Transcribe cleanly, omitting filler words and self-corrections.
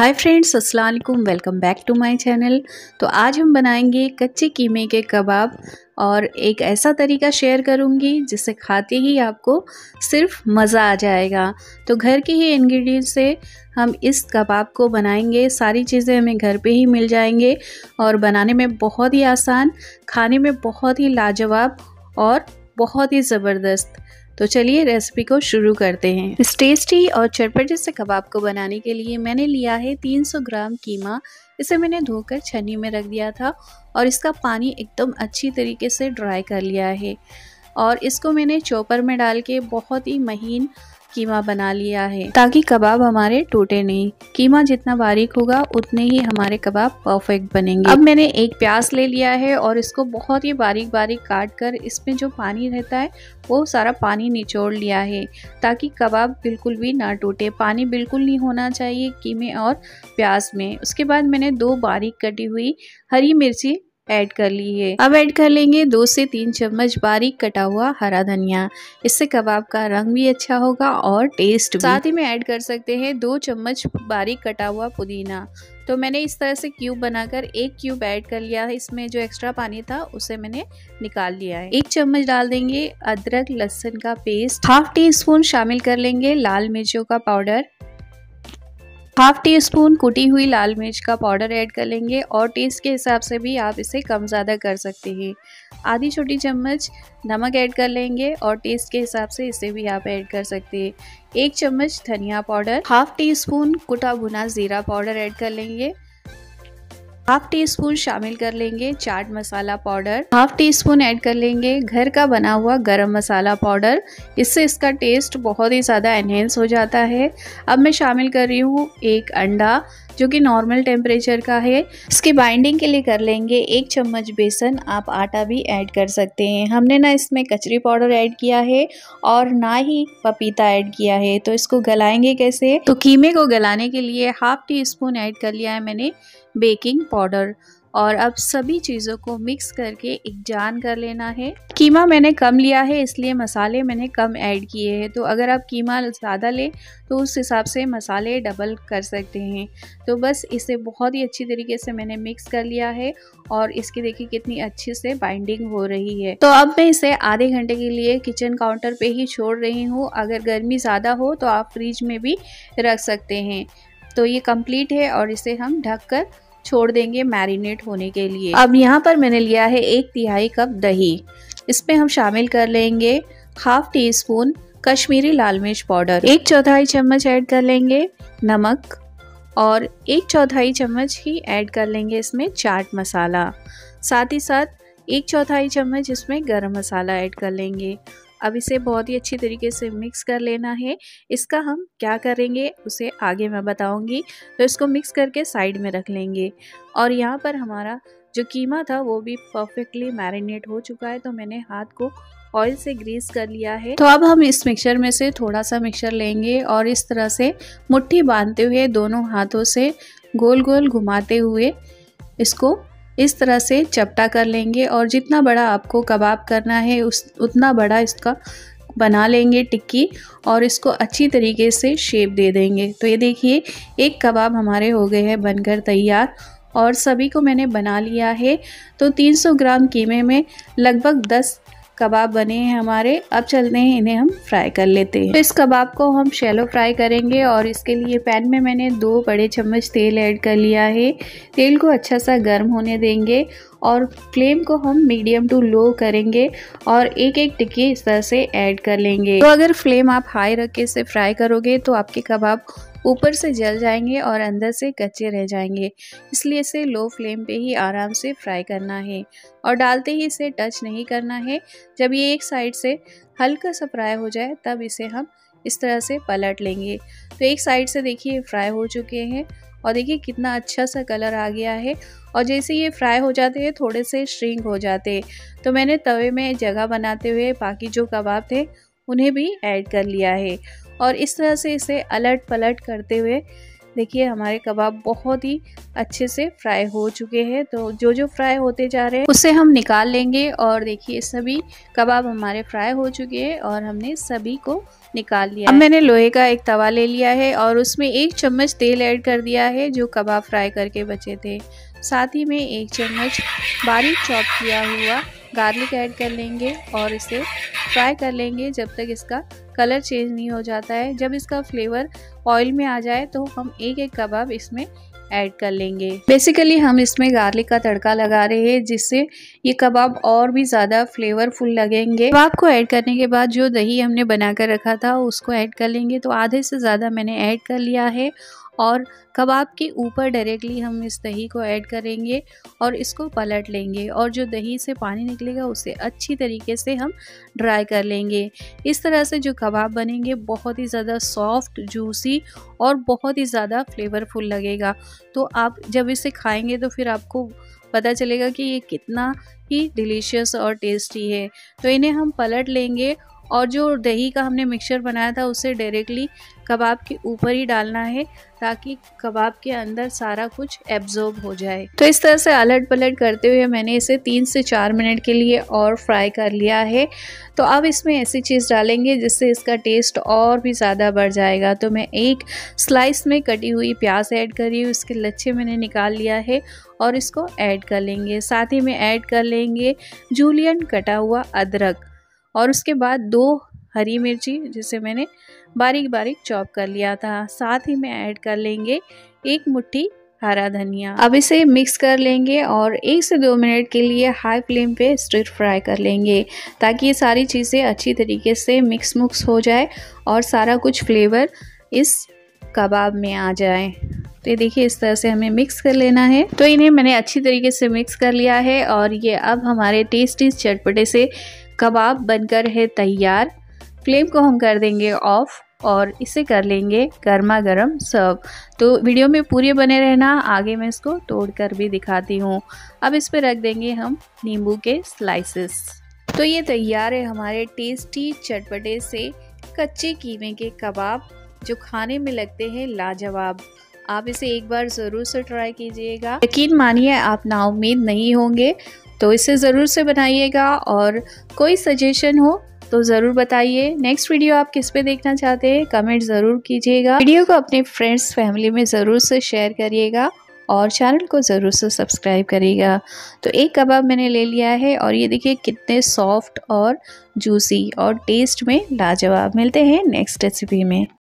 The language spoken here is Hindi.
हाय फ्रेंड्स, अस्सलाम वालेकुम। Welcome back to my channel. तो आज हम बनाएंगे कच्चे कीमे के कबाब और एक ऐसा तरीका शेयर करूंगी जिसे खाते ही आपको सिर्फ मज़ा आ जाएगा। तो घर के ही इंग्रेडिएंट से हम इस कबाब को बनाएंगे। सारी चीज़ें हमें घर पे ही मिल जाएंगे और बनाने में बहुत ही आसान, खाने में बहुत ही लाजवाब और बहुत ही ज़बरदस्त। तो चलिए रेसिपी को शुरू करते हैं। इस टेस्टी और चटपटे से कबाब को बनाने के लिए मैंने लिया है 300 ग्राम कीमा। इसे मैंने धोकर छन्नी में रख दिया था और इसका पानी एकदम अच्छी तरीके से ड्राई कर लिया है। और इसको मैंने चॉपर में डाल के बहुत ही महीन कीमा बना लिया है ताकि कबाब हमारे टूटे नहीं। कीमा जितना बारीक होगा उतने ही हमारे कबाब परफेक्ट बनेंगे। अब मैंने एक प्याज ले लिया है और इसको बहुत ही बारीक बारीक काट कर इसमें जो पानी रहता है वो सारा पानी निचोड़ लिया है ताकि कबाब बिल्कुल भी ना टूटे। पानी बिल्कुल नहीं होना चाहिए कीमे और प्याज में। उसके बाद मैंने 2 बारीक कटी हुई हरी मिर्ची ऐड कर ली है। अब ऐड कर लेंगे 2 से 3 चम्मच बारीक कटा हुआ हरा धनिया। इससे कबाब का रंग भी अच्छा होगा और टेस्ट भी। साथ ही में ऐड कर सकते हैं 2 चम्मच बारीक कटा हुआ पुदीना। तो मैंने इस तरह से क्यूब बनाकर 1 क्यूब ऐड कर लिया है। इसमें जो एक्स्ट्रा पानी था उसे मैंने निकाल लिया है। 1 चम्मच डाल देंगे अदरक लहसुन का पेस्ट। हाफ टी स्पून शामिल कर लेंगे लाल मिर्चों का पाउडर। हाफ टी स्पून कुटी हुई लाल मिर्च का पाउडर ऐड कर लेंगे और टेस्ट के हिसाब से भी आप इसे कम ज़्यादा कर सकते हैं। आधी छोटी चम्मच नमक ऐड कर लेंगे और टेस्ट के हिसाब से इसे भी आप ऐड कर सकते हैं। 1 चम्मच धनिया पाउडर, हाफ टी स्पून कुटा भुना जीरा पाउडर ऐड कर लेंगे। हाफ टी स्पून शामिल कर लेंगे chaat masala powder. Half teaspoon add कर लेंगे घर का बना हुआ गरम मसाला पाउडर। इससे इसका टेस्ट बहुत ही ज़्यादा एनहेंस हो जाता है। अब मैं शामिल कर रही हूँ 1 अंडा जो कि नॉर्मल टेम्परेचर का है। इसकी बाइंडिंग के लिए कर लेंगे 1 चम्मच बेसन। आप आटा भी ऐड कर सकते हैं। हमने ना इसमें कचरी पाउडर ऐड किया है और ना ही पपीता ऐड किया है। तो इसको गलाएंगे कैसे? तो कीमे को गलाने के लिए हाफ टी स्पून ऐड कर लिया है मैंने बेकिंग पाउडर। और अब सभी चीज़ों को मिक्स करके एक जान कर लेना है। कीमा मैंने कम लिया है इसलिए मसाले मैंने कम ऐड किए हैं। तो अगर आप कीमा ज़्यादा लें तो उस हिसाब से मसाले डबल कर सकते हैं। तो बस इसे बहुत ही अच्छी तरीके से मैंने मिक्स कर लिया है और इसकी देखिए कितनी अच्छी से बाइंडिंग हो रही है। तो अब मैं इसे आधे घंटे के लिए किचन काउंटर पे ही छोड़ रही हूँ। अगर गर्मी ज़्यादा हो तो आप फ्रिज में भी रख सकते हैं। तो ये कंप्लीट है और इसे हम ढक कर छोड़ देंगे मैरिनेट होने के लिए। अब यहाँ पर मैंने लिया है 1/3 कप दही। इसमें हम शामिल कर लेंगे हाफ टी स्पून कश्मीरी लाल मिर्च पाउडर। 1/4 चम्मच ऐड कर लेंगे नमक और 1/4 चम्मच ही ऐड कर लेंगे इसमें चाट मसाला। साथ ही साथ 1/4 चम्मच इसमें गरम मसाला ऐड कर लेंगे। अब इसे बहुत ही अच्छी तरीके से मिक्स कर लेना है। इसका हम क्या करेंगे उसे आगे मैं बताऊंगी। तो इसको मिक्स करके साइड में रख लेंगे। और यहाँ पर हमारा जो कीमा था वो भी परफेक्टली मैरिनेट हो चुका है। तो मैंने हाथ को ऑयल से ग्रीस कर लिया है। तो अब हम इस मिक्सचर में से थोड़ा सा मिक्सचर लेंगे और इस तरह से मुट्ठी बांधते हुए दोनों हाथों से गोल गोल घुमाते हुए इसको इस तरह से चपटा कर लेंगे। और जितना बड़ा आपको कबाब करना है उतना बड़ा इसका बना लेंगे टिक्की और इसको अच्छी तरीके से शेप दे देंगे। तो ये देखिए एक कबाब हमारे हो गए हैं बनकर तैयार और सभी को मैंने बना लिया है। तो 300 ग्राम कीमे में लगभग 10 कबाब बने हैं हमारे। अब चलते हैं इन्हें हम फ्राई कर लेते हैं। तो इस कबाब को हम शैलो फ्राई करेंगे और इसके लिए पैन में मैंने 2 बड़े चम्मच तेल ऐड कर लिया है। तेल को अच्छा सा गर्म होने देंगे और फ्लेम को हम मीडियम टू लो करेंगे और एक एक टिक्की इस तरह से ऐड कर लेंगे। तो अगर फ्लेम आप हाई रख के इसे फ्राई करोगे तो आपके कबाब ऊपर से जल जाएंगे और अंदर से कच्चे रह जाएंगे। इसलिए इसे लो फ्लेम पे ही आराम से फ्राई करना है और डालते ही इसे टच नहीं करना है। जब ये एक साइड से हल्का सा फ्राई हो जाए तब इसे हम इस तरह से पलट लेंगे। तो एक साइड से देखिए फ्राई हो चुके हैं और देखिए कितना अच्छा सा कलर आ गया है। और जैसे ये फ्राई हो जाते हैं थोड़े से श्रिंक हो जाते हैं। तो मैंने तवे में जगह बनाते हुए बाकी जो कबाब थे उन्हें भी ऐड कर लिया है और इस तरह से इसे अलट पलट करते हुए देखिए हमारे कबाब बहुत ही अच्छे से फ्राई हो चुके हैं। तो जो जो फ्राई होते जा रहे हैं उससे हम निकाल लेंगे। और देखिए सभी कबाब हमारे फ्राई हो चुके हैं और हमने सभी को निकाल लिया। अब मैंने लोहे का एक तवा ले लिया है और उसमें 1 चम्मच तेल ऐड कर दिया है जो कबाब फ्राई करके बचे थे। साथ ही में 1 चम्मच बारीक चॉप किया हुआ गार्लिक ऐड कर लेंगे और इसे फ्राई कर लेंगे जब तक इसका कलर चेंज नहीं हो जाता है। जब इसका फ्लेवर ऑयल में आ जाए तो हम एक एक कबाब इसमें ऐड कर लेंगे। बेसिकली हम इसमें गार्लिक का तड़का लगा रहे हैं जिससे ये कबाब और भी ज़्यादा फ्लेवरफुल लगेंगे। कबाब को ऐड करने के बाद जो दही हमने बना कर रखा था उसको ऐड कर लेंगे। तो आधे से ज़्यादा मैंने ऐड कर लिया है और कबाब के ऊपर डायरेक्टली हम इस दही को ऐड करेंगे और इसको पलट लेंगे और जो दही से पानी निकलेगा उसे अच्छी तरीके से हम ड्राई कर लेंगे। इस तरह से जो कबाब बनेंगे बहुत ही ज़्यादा सॉफ्ट, जूसी और बहुत ही ज़्यादा फ्लेवरफुल लगेगा। तो आप जब इसे खाएंगे तो फिर आपको पता चलेगा कि ये कितना ही डिलीशियस और टेस्टी है। तो इन्हें हम पलट लेंगे और जो दही का हमने मिक्सचर बनाया था उसे डायरेक्टली कबाब के ऊपर ही डालना है ताकि कबाब के अंदर सारा कुछ एब्जॉर्ब हो जाए। तो इस तरह से अलट पलट करते हुए मैंने इसे 3 से 4 मिनट के लिए और फ्राई कर लिया है। तो अब इसमें ऐसी चीज़ डालेंगे जिससे इसका टेस्ट और भी ज़्यादा बढ़ जाएगा। तो मैं एक स्लाइस में कटी हुई प्याज ऐड करी, उसके लच्छे मैंने निकाल लिया है और इसको ऐड कर लेंगे। साथ ही में ऐड कर लेंगे जूलियन कटा हुआ अदरक और उसके बाद 2 हरी मिर्ची जिसे मैंने बारीक बारीक चॉप कर लिया था। साथ ही में ऐड कर लेंगे 1 मुट्ठी हरा धनिया। अब इसे मिक्स कर लेंगे और 1 से 2 मिनट के लिए हाई फ्लेम पे स्टिर फ्राई कर लेंगे ताकि ये सारी चीज़ें अच्छी तरीके से मिक्स हो जाए और सारा कुछ फ्लेवर इस कबाब में आ जाए। तो ये देखिए इस तरह से हमें मिक्स कर लेना है। तो इन्हें मैंने अच्छी तरीके से मिक्स कर लिया है और ये अब हमारे टेस्टी चटपटे से कबाब बनकर है तैयार। फ्लेम को हम कर देंगे ऑफ और इसे कर लेंगे गर्मा गर्म सर्व। तो वीडियो में पूरे बने रहना, आगे मैं इसको तोड़कर भी दिखाती हूँ। अब इस पे रख देंगे हम नींबू के स्लाइसेस। तो ये तैयार है हमारे टेस्टी चटपटे से कच्चे कीमे के कबाब जो खाने में लगते हैं लाजवाब। आप इसे एक बार ज़रूर से ट्राई कीजिएगा, यकीन मानिए आप नाउम्मीद नहीं होंगे। तो इसे ज़रूर से बनाइएगा और कोई सजेशन हो तो ज़रूर बताइए। नेक्स्ट वीडियो आप किस पे देखना चाहते हैं कमेंट ज़रूर कीजिएगा। वीडियो को अपने फ्रेंड्स फैमिली में ज़रूर से शेयर करिएगा और चैनल को ज़रूर से सब्सक्राइब करिएगा। तो एक कबाब मैंने ले लिया है और ये देखिए कितने सॉफ्ट और जूसी और टेस्ट में लाजवाब। मिलते हैं नेक्स्ट रेसिपी में।